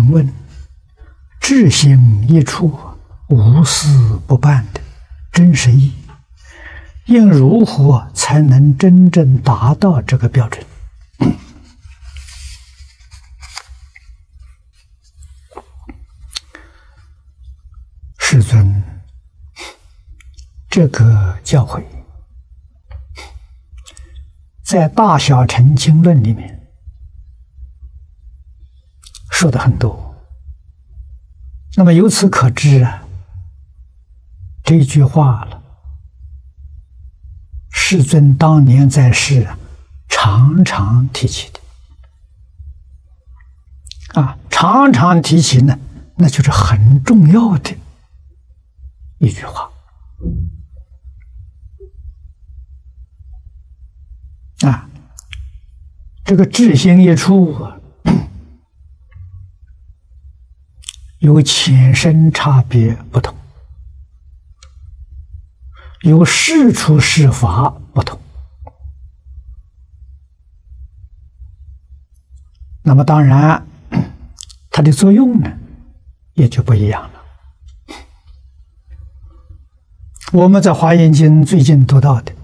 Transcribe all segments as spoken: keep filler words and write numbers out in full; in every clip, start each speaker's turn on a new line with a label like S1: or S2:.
S1: 请问，智心一处，无事不办的真实意，应如何才能真正达到这个标准？世尊，这个教诲在《大小乘经论》里面说的很多。那么由此可知啊，这句话了，世尊当年在世啊，常常提起的啊，常常提起呢，那就是很重要的一句话啊。这个智心一处啊，有浅深差别不同，有事出事法不同。那么当然，它的作用呢，也就不一样了。我们在《华严经》最近读到的，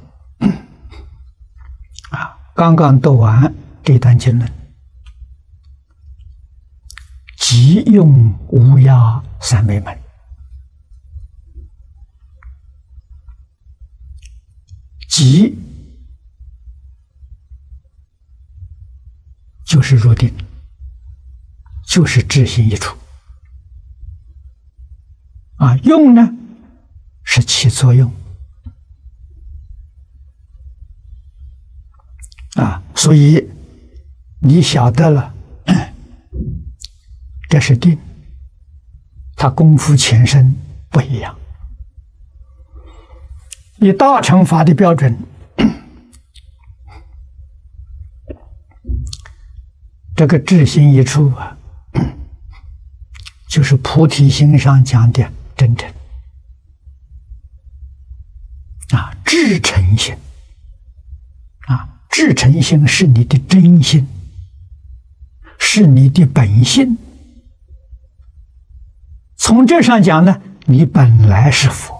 S1: 啊，刚刚读完这段经论，即用无涯三昧门，即就是入定，就是智心一处啊，用呢是起作用啊，所以你晓得了，这是定，它功夫前身不一样。以大乘法的标准，这个智心一处啊，就是菩提心上讲的真诚啊，至诚心啊，至诚心是你的真心，是你的本性。从这上讲呢，你本来是佛，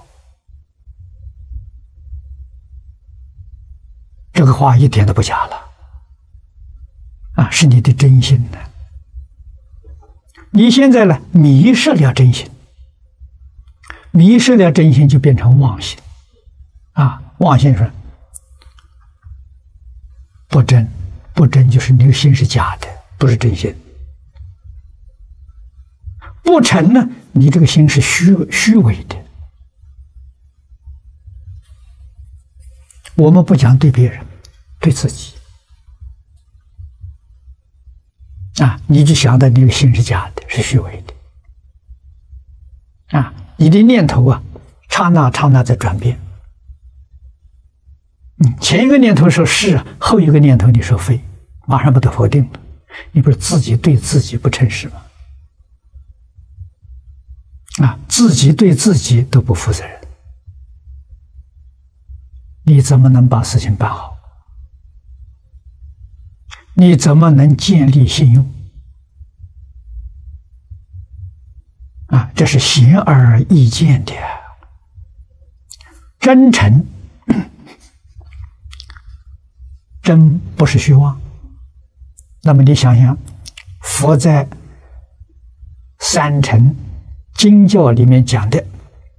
S1: 这个话一点都不假了啊，是你的真心呢。你现在呢，迷失了真心，迷失了真心就变成妄心啊，妄心说不真，不真就是你的心是假的，不是真心。不成呢，你这个心是虚虚伪的。我们不讲对别人，对自己啊，你就想到你的心是假的，是虚伪的啊，你的念头啊，刹那刹那在转变。嗯，前一个念头说是，后一个念头你说非，马上把它否定了，你不是自己对自己不诚实吗？啊，自己对自己都不负责任，你怎么能把事情办好？你怎么能建立信用？啊，这是显而易见的。真诚，真不是虚妄。那么你想想，佛在三乘经教里面讲的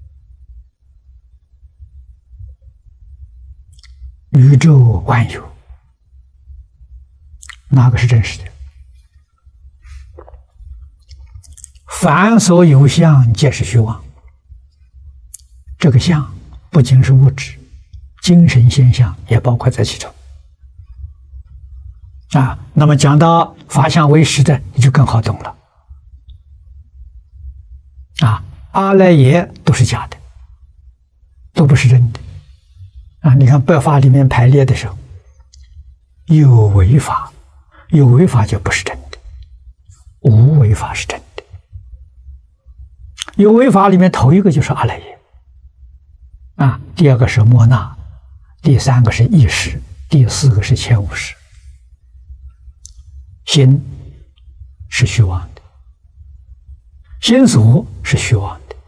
S1: 宇宙万有，哪个是真实的？凡所有相，皆是虚妄。这个相不仅是物质，精神现象也包括在其中啊。那么讲到法相为实的，你就更好懂了。啊，阿赖耶都是假的，都不是真的啊！你看百法里面排列的时候，有为法，有为法就不是真的，无为法是真的。有为法里面头一个就是阿赖耶啊，第二个是莫那，第三个是意识，第四个是前五识。心是虚妄的心所是虚妄的，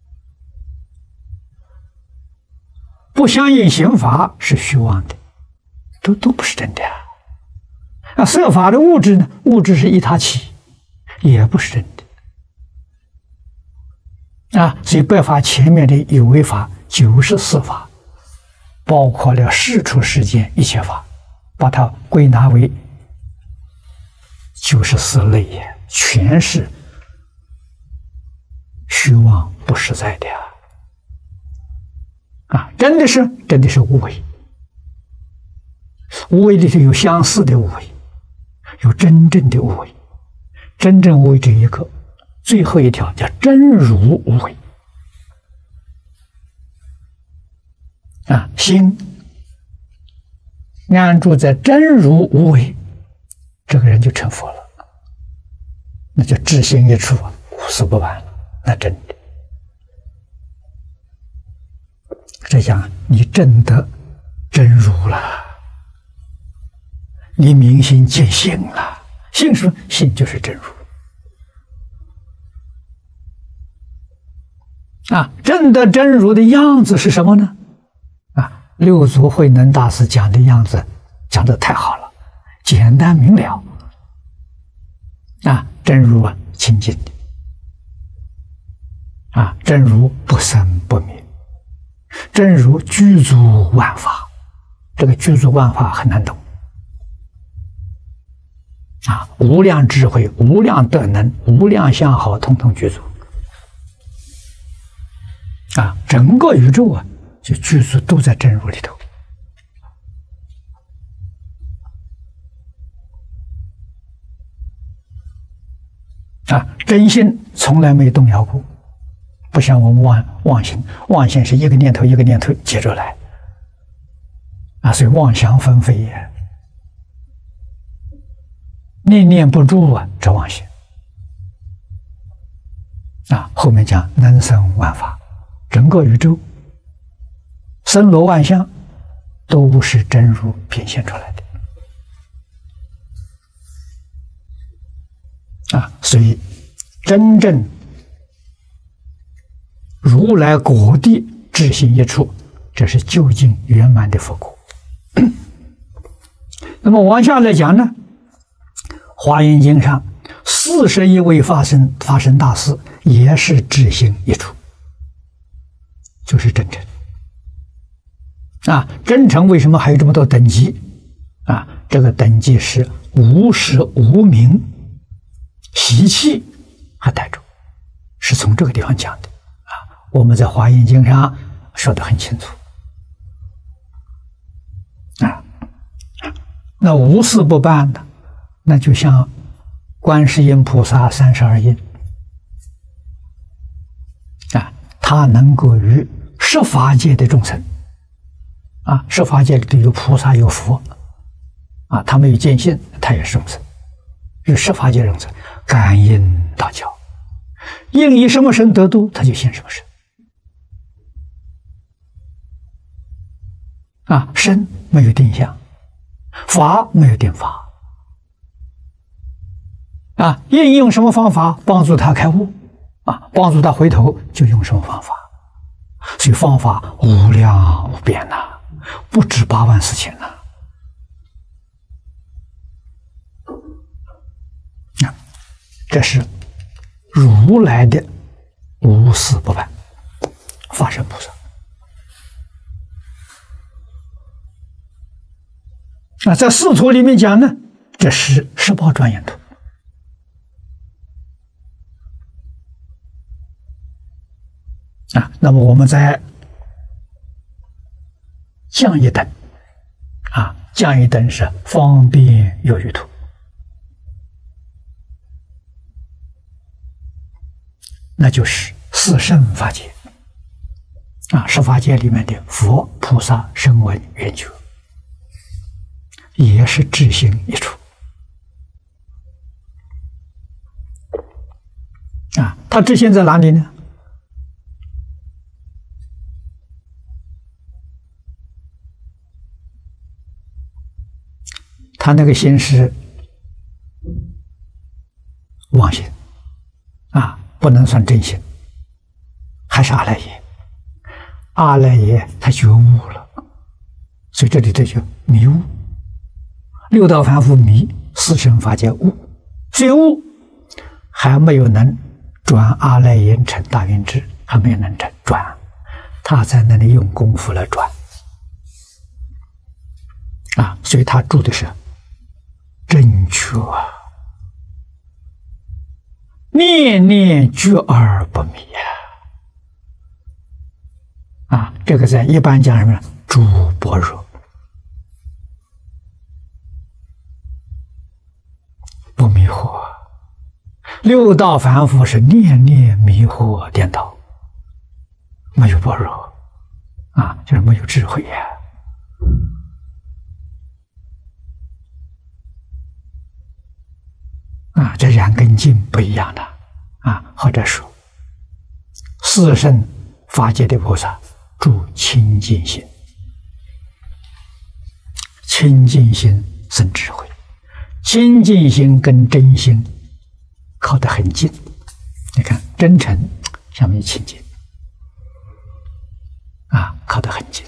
S1: 不相应刑法是虚妄的，都都不是真的啊！啊，色法的物质呢？物质是一他起，也不是真的啊！所以百法前面的有为法九十四法，包括了世出世间一切法，把它归纳为九十四类也，全是虚妄不实在的啊！啊，真的是真的是无为，无为里头有相似的无为，有真正的无为，真正无为这一个，最后一条叫真如无为啊，心安住在真如无为，这个人就成佛了，那就至心一处啊，无所不完了，那真的。这样你真得真如了，你明心见性了，性是性就是真如啊！真的真如的样子是什么呢？啊，六祖慧能大师讲的样子讲得太好了，简单明了啊！真如啊，清净的啊，真如不生不灭。真如具足万法，这个具足万法很难懂啊！无量智慧、无量德能、无量相好，统统具足啊！整个宇宙啊，就具足都在真如里头啊！真心从来没动摇过。不像我们妄妄心，妄心是一个念头一个念头接着来啊，所以妄想纷飞也，念念不住啊，这妄心啊。后面讲能生万法，整个宇宙森罗万象都是真如变现出来的啊，所以真正如来果地至心一处，这是究竟圆满的佛果。那么往下来讲呢，《华严经》上四十一位发生发生大士也是至心一处，就是真诚啊。真诚为什么还有这么多等级啊？这个等级是无始无明习气还带着，是从这个地方讲的。我们在《华严经》上说得很清楚啊。那无事不办的，那就像观世音菩萨三十二应啊，他能够与十法界的众生啊，十法界里头有菩萨有佛啊，他们有见性，他也是众生，与十法界众生感应道交，应以什么身得度，他就现什么身。啊，身没有定向，法没有定法，啊，应用什么方法帮助他开悟，啊，帮助他回头就用什么方法，所以方法无量无边呐、啊，不止八万四千呐、啊，这是如来的无私不办，法身菩萨。啊，在四图里面讲呢，这是十报庄严图啊。那么我们再降一等啊，降一等是方便有余图，那就是四圣法界啊，十法界里面的佛、菩萨、声闻、缘觉。也是至心一处啊，他至心在哪里呢？他那个心是妄心啊， 不能算真心，还是阿赖耶。阿赖耶他觉悟了，所以这里头就迷悟。六道凡夫迷，四圣法界悟。虽悟，还没有能转阿赖耶成大圆智，还没有能成转，他在那里用功夫来转啊，所以他住的是正觉啊，念念觉而不迷啊！啊，这个在一般讲什么？诸般若，不迷惑。六道凡夫是念念迷惑颠倒，没有般若啊，就是没有智慧呀。啊，这染根境不一样的啊，或者说，四圣法界的菩萨住清净心，清净心生智慧，清净心跟真心靠得很近。你看，真诚下面清净啊，靠得很近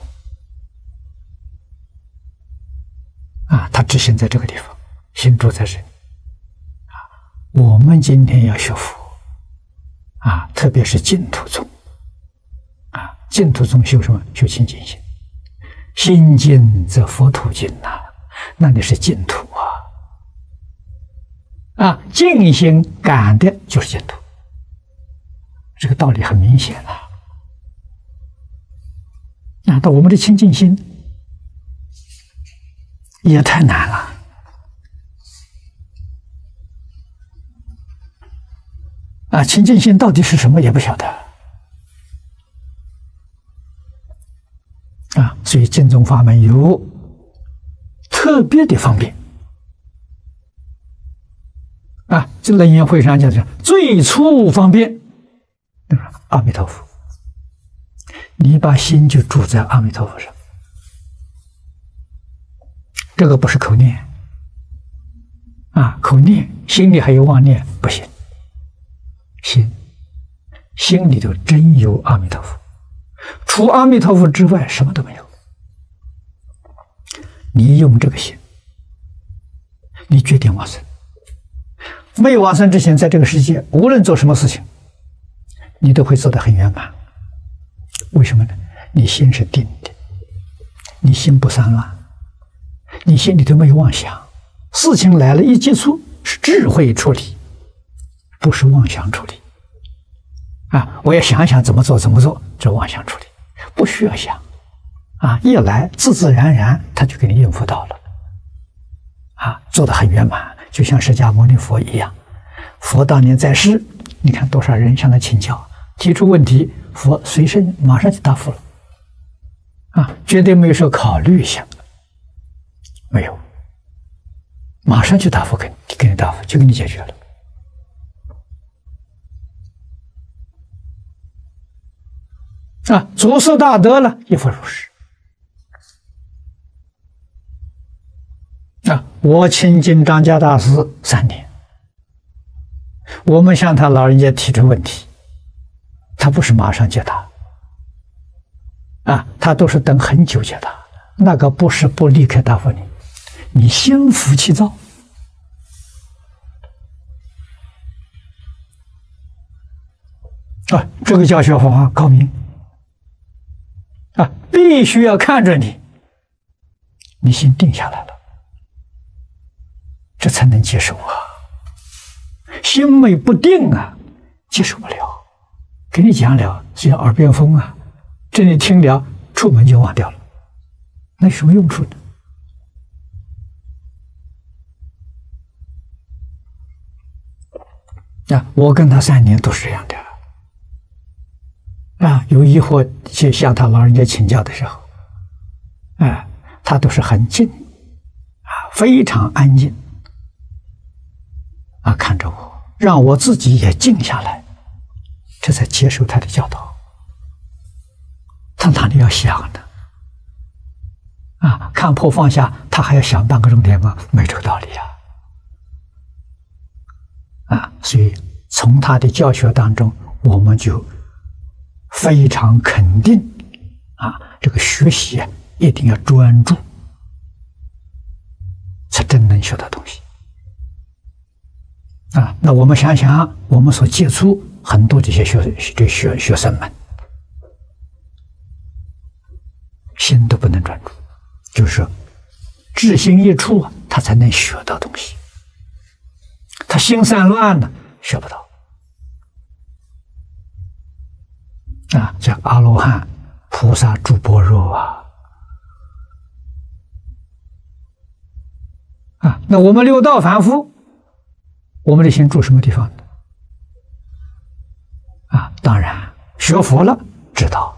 S1: 啊，他只心在这个地方，心住在这里。我们今天要学佛啊，特别是净土宗啊，净土宗修什么？修清净心，心净则佛土净呐、啊，那里是净土啊！啊，净心感的就是净土，这个道理很明显啊。那到我们的清净心也太难了。啊，清净心到底是什么也不晓得啊，所以净宗法门有特别的方便啊。这楞严会上讲的最初方便，阿弥陀佛，你把心就住在阿弥陀佛上，这个不是口念啊，口念心里还有妄念不行。心，心里头真有阿弥陀佛，除阿弥陀佛之外什么都没有。你用这个心，你决定往生。没有往生之前，在这个世界无论做什么事情，你都会做得很圆满。为什么呢？你心是定的，你心不散乱，你心里头没有妄想，事情来了一接触是智慧处理，不是妄想处理啊！我要想想怎么做怎么做，这妄想处理不需要想啊！一来自自然然他就给你应付到了啊，做得很圆满，就像释迦牟尼佛一样。佛当年在世，你看多少人向他请教，提出问题，佛随身马上就答复了啊，绝对没有说考虑一下，没有，马上就答复给你，给你答复就给你解决了。啊，祖师大德了，亦复如是。啊，我亲近张家大师三年，我们向他老人家提出问题，他不是马上解答，啊，他都是等很久解答，那个不是不立刻答复你，你心浮气躁。啊，这个教学方法高明。啊，必须要看着你，你心定下来了，这才能接受啊。心没不定啊，接受不了。给你讲了，是像耳边风啊，这里听了，出门就忘掉了，那有什么用处呢？啊，我跟他三年都是这样的。啊，有疑惑去向他老人家请教的时候，啊，他都是很静，啊，非常安静，啊，看着我，让我自己也静下来，这才接受他的教导。他哪里要想呢？啊，看破放下，他还要想半个钟点吗？没这个道理呀！啊，所以从他的教学当中，我们就非常肯定啊，这个学习啊一定要专注，才真能学到东西啊。那我们想想，我们所接触很多这些学这学学生们，心都不能专注，就是说志心一处啊，他才能学到东西。他心散乱呢，学不到。啊，叫阿罗汉、菩萨诸般若啊！啊，那我们六道凡夫，我们的心住什么地方呢？啊，当然学佛了，知道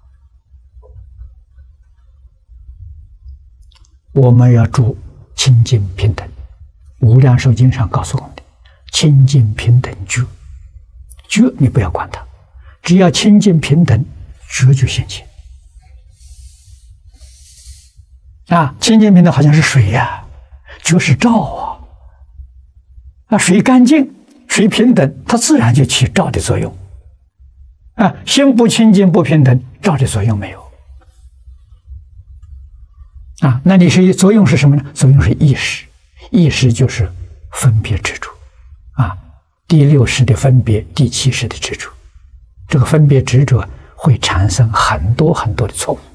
S1: 我们要住清净平等。无量寿经上告诉我们的清净平等觉，觉你不要管它。只要清净平等，觉就现前。啊，清净平等好像是水呀、啊，觉是照啊。啊，水干净，水平等，它自然就起照的作用。啊，心不清净不平等，照的作用没有。啊，那你是作用是什么呢？作用是意识，意识就是分别执着。啊，第六识的分别，第七识的执着。这个分别执着会产生很多很多的错误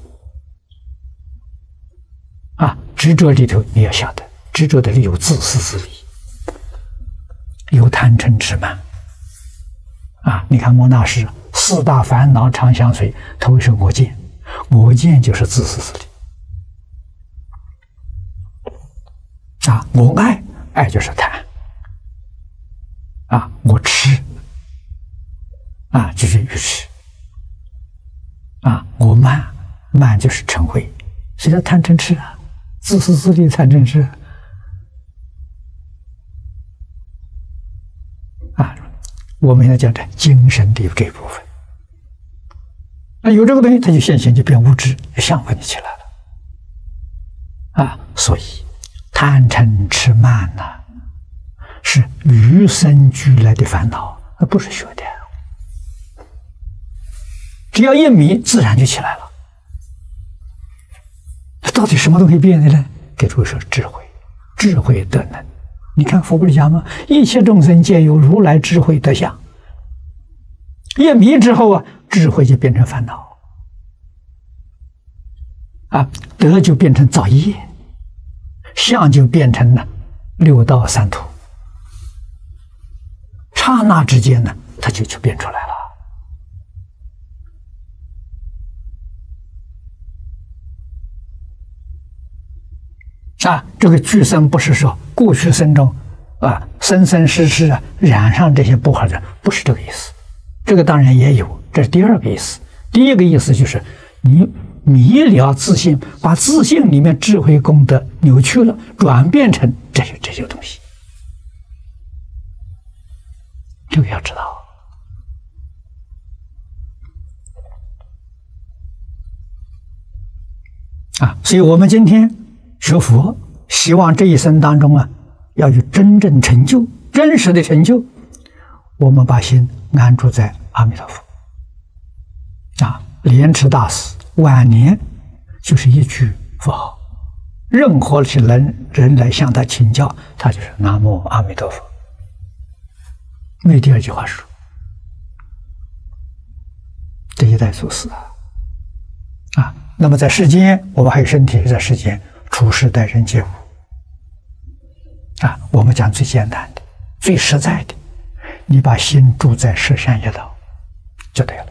S1: 啊！执着里头你要晓得，执着的里有自私自利，有贪嗔痴慢啊！你看莫那师四大烦恼常相随，头是我见，我见就是自私自利啊！我爱，爱就是贪啊！我痴。啊，就是愚痴啊！我慢，慢就是嗔恚，谁叫贪嗔痴啊？自私自利，贪嗔痴啊！我们现在讲的精神的这一部分，那有这个东西，它就现行，就变物质，相分就起来了啊！所以贪嗔痴慢呐、啊，是与生俱来的烦恼，而不是学的。只要一迷，自然就起来了。到底什么东西变的呢？给诸位说智慧，智慧德能。你看佛不是讲吗？一切众生皆有如来智慧德相。一迷之后啊，智慧就变成烦恼，啊，德就变成造业，相就变成了六道三途。刹那之间呢，它就就变出来了。啊，这个俱生不是说过去生中啊，生生世世啊染上这些不好的，不是这个意思。这个当然也有，这是第二个意思。第一个意思就是你迷了自信，把自信里面智慧功德扭曲了，转变成这些这些东西，这个要知道啊。所以我们今天学佛，希望这一生当中啊，要有真正成就、真实的成就。我们把心安住在阿弥陀佛啊，莲池大师晚年就是一句佛号，任何是人人来向他请教，他就是南无阿弥陀佛，没第二句话说。这一代祖师啊，啊，那么在世间，我们还有身体在世间。处事待人接物啊，我们讲最简单的、最实在的，你把心住在十善业道就对了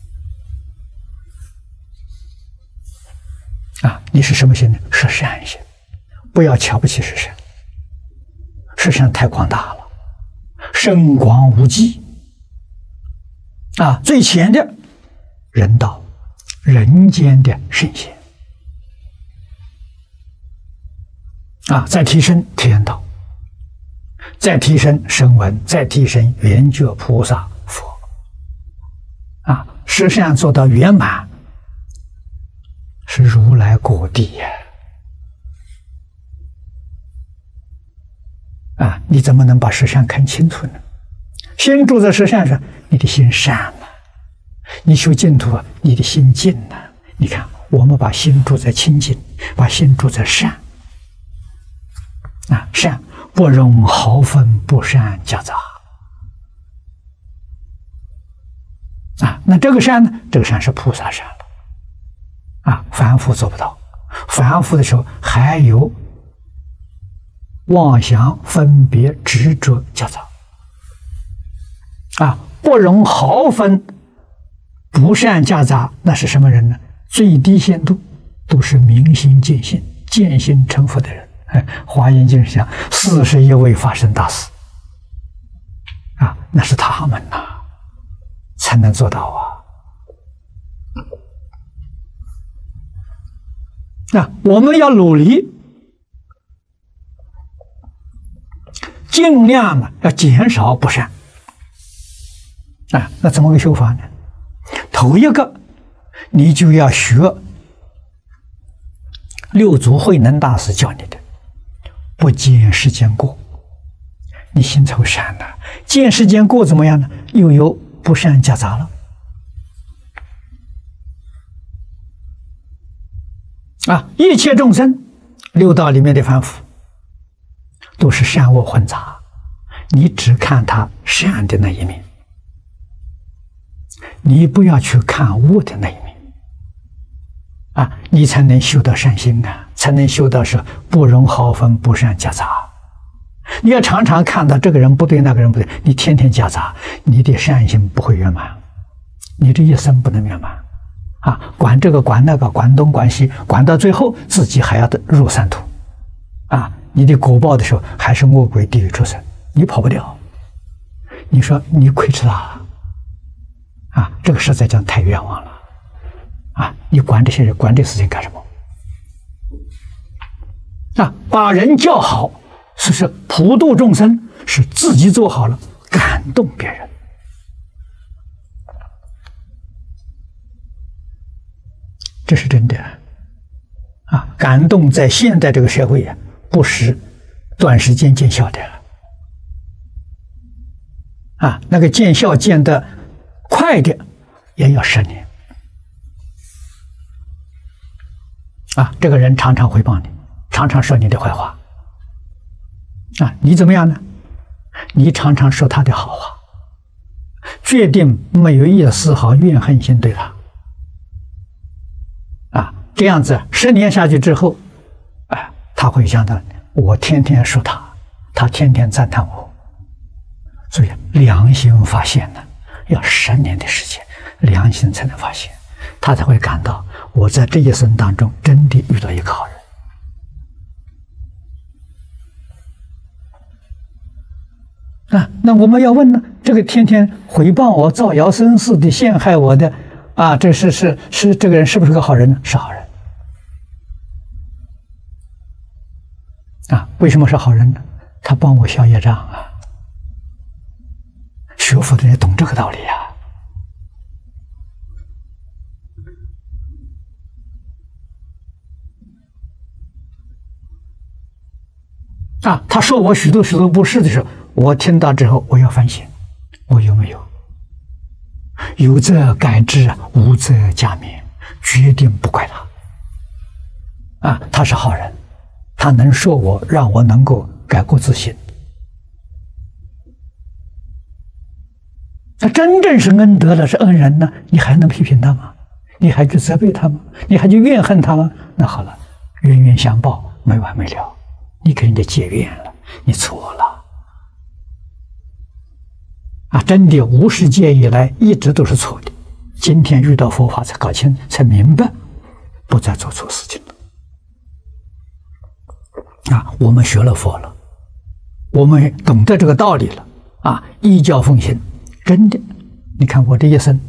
S1: 啊！你是什么心呢？是善心，不要瞧不起十善，十善太广大了，深广无际啊！最浅的人道，人间的圣贤。啊，再提升天道，再提升声闻，再提升圆觉菩萨佛，啊，十善做到圆满，是如来果地呀！啊，你怎么能把十善看清楚呢？ 心住在十善上，你的心善了；你修净土，你的心净了。你看，我们把心住在清净，把心住在善啊，善不容毫分不善夹杂啊。那这个善呢？这个善是菩萨善了啊，凡夫做不到。凡夫的时候还有妄想、分别、执着夹杂啊，不容毫分不善夹杂。那是什么人呢？最低限度都是明心见性、见性成佛的人。华严经上四十一位法身大士啊，那是他们呐、啊，才能做到啊。那我们要努力，尽量呢要减少不善啊。那怎么个修法呢？头一个，你就要学六祖慧能大师教你的，不见世间过。你心头善了，见世间过怎么样呢？又有不善夹杂了啊！一切众生，六道里面的凡夫，都是善恶混杂，你只看他善的那一面，你不要去看恶的那一面啊，你才能修到善心啊，才能修到是不容毫分不善夹杂。你要常常看到这个人不对，那个人不对，你天天夹杂，你的善心不会圆满，你这一生不能圆满啊！管这个管那个，管东管西，管到最后自己还要入三途啊！你的果报的时候还是恶鬼地狱畜生，你跑不掉。你说你亏吃大了啊！这个实在讲太冤枉了啊！你管这些人，管这事情干什么啊？把人教好，是是普度众生，是自己做好了，感动别人。这是真的啊！感动在现代这个社会啊，不是短时间见效的啊，那个见效见得快的也要十年啊！这个人常常回报你，常常说你的坏话啊，你怎么样呢？你常常说他的好话，决定没有一丝毫怨恨心对他啊！这样子十年下去之后，啊，他会想到我天天说他，他天天赞叹我，所以良心发现呢，要十年的时间，良心才能发现，他才会感到我在这一生当中真的遇到一个好人。啊，那我们要问呢？这个天天诽谤我、造谣生事的、陷害我的，啊，这是是是这个人是不是个好人呢？是好人。啊，为什么是好人呢？他帮我消业障啊。学佛的人懂这个道理啊。啊，他说我许多许多不是的时候，我听到之后，我要反省，我有没有？有则改之，无则加勉，决定不怪他。啊，他是好人，他能说我，让我能够改过自新。他真正是恩德了，是恩人呢，你还能批评他吗？你还去责备他吗？你还去怨恨他吗？那好了，冤冤相报，没完没了。你跟人家结怨了，你错了。啊，真的无始劫以来一直都是错的，今天遇到佛法才搞清，才明白，不再做错事情了。啊，我们学了佛了，我们懂得这个道理了。啊，依教奉行，真的，你看我这一生，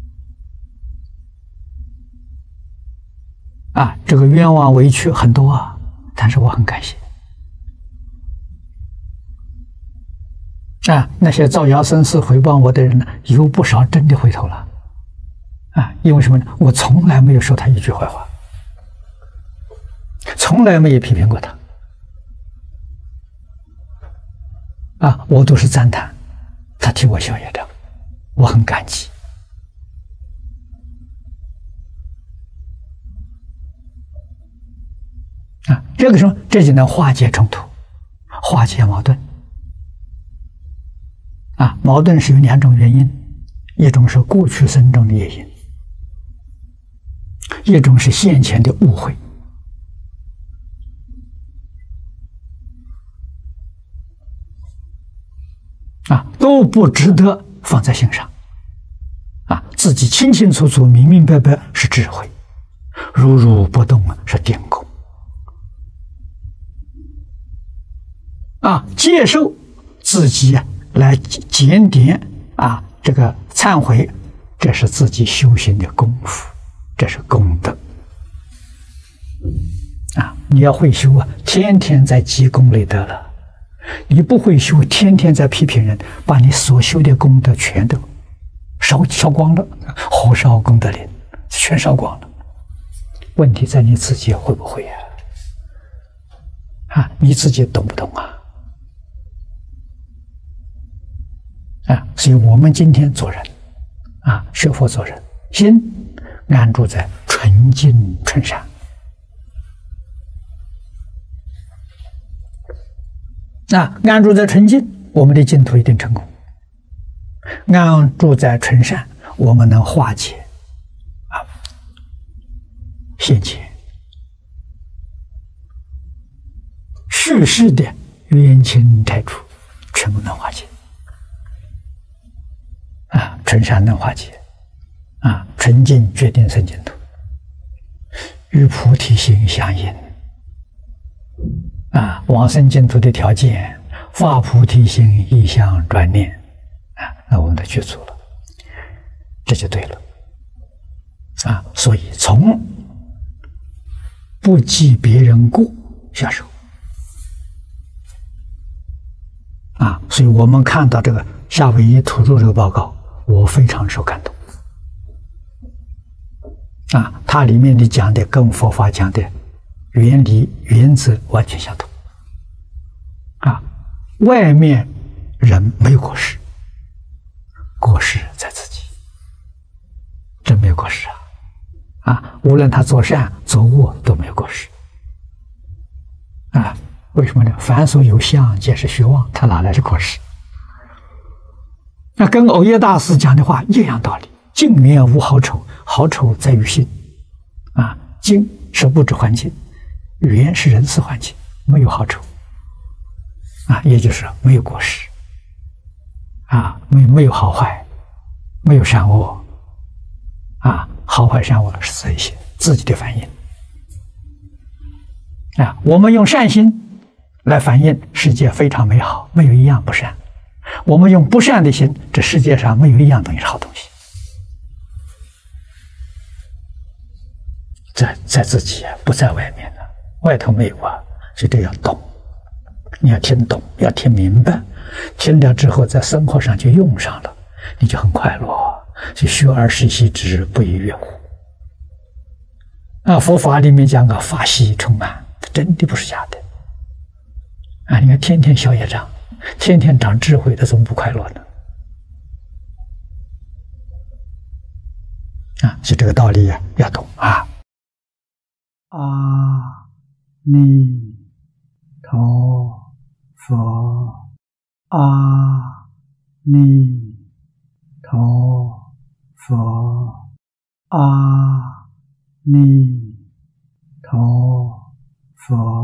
S1: 啊，这个冤枉委屈很多啊，但是我很感谢。啊，那些造谣生事、诽谤我的人呢，有不少真的回头了，啊，因为什么呢？我从来没有说他一句坏话，从来没有批评过他，啊，我都是赞叹他他替我消业障，我很感激。啊，这个时候这就能化解冲突，化解矛盾。啊，矛盾是有两种原因，一种是过去生中的业因，一种是现前的误会。啊，都不值得放在心上。啊，自己清清楚楚、明明白白是智慧，如如不动是定功。啊，接受自己来检点啊，这个忏悔，这是自己修行的功夫，这是功德。啊，你要会修啊，天天在积功累德了。你不会修，天天在批评人，把你所修的功德全都烧烧光了，火烧功德林，全烧光了。问题在你自己会不会呀？啊，你自己懂不懂啊？啊，所以我们今天做人，啊，学佛做人，心安住在纯净纯善。那安住在纯净，我们的净土一定成功；安住在纯善，我们能化解啊现前世事的冤亲债主，全部能化解。啊，纯善能化解，啊，纯净决定生净土，与菩提心相应。啊，往生净土的条件，发菩提心，一向专念，啊，那我们都具足了，这就对了。啊，所以从不记别人过下手。啊，所以我们看到这个夏威夷土著这个报告，我非常受感动。啊，它里面的讲的跟佛法讲的原理原则完全相同。啊，外面人没有过失，过失在自己，真没有过失啊！啊，无论他做善做恶都没有过失。啊，为什么呢？凡所有相，皆是虚妄，他哪来的过失？那跟藕耶大师讲的话一样道理：净面无好丑，好丑在于心。啊，净是物质环境，缘是人事环境，没有好丑。啊，也就是没有过失。啊，没没有好坏，没有善恶。啊，好坏善恶是自己自己的反应。啊，我们用善心来反映世界非常美好，没有一样不善。我们用不善的心，这世界上没有一样东西是好东西。在在自己啊，不在外面呢、啊，外头没有啊，所以这要懂，你要听懂，要听明白，听了之后在生活上就用上了，你就很快乐。所以学而时习之，不亦乐乎。啊，佛法里面讲个法喜充满，真的不是假的。啊，你看天天消业障，天天长智慧，他怎么不快乐呢？啊，所以这个道理啊要懂啊。阿弥陀佛，阿弥陀佛，阿弥陀佛。